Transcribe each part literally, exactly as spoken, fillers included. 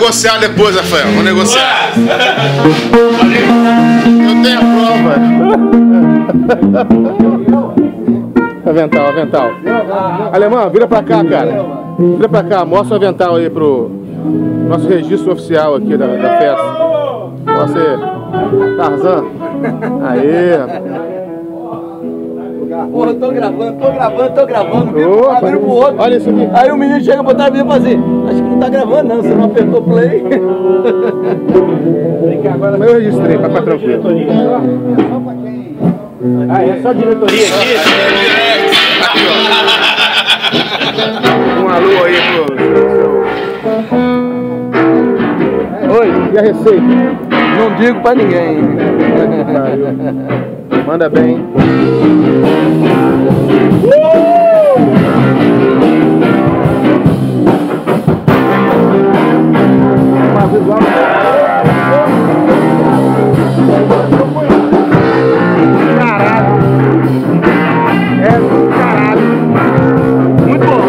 negociar depois, Rafael. Vamos negociar. Eu tenho a prova. Avental, avental. Alemão, vira pra cá, cara. Vira pra cá, mostra o avental aí pro nosso registro oficial aqui da, da festa. Mostra aí. Tarzan. Aê. Porra, tô gravando, tô gravando, tô gravando. Opa, abriu pro outro. Olha isso aqui. Aí o menino chega pra trás e fala assim: acho que não tá gravando, não. Você não apertou play. Mas eu registrei, pra ficar tranquilo. Ah, é só diretoria aqui? Aqui, ó. Um alô aí pro... Oi, e a receita? Não digo pra ninguém. Manda bem. Uma visual. Caralho. É do caralho. Muito bom.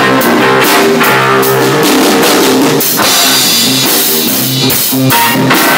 We'll be right back.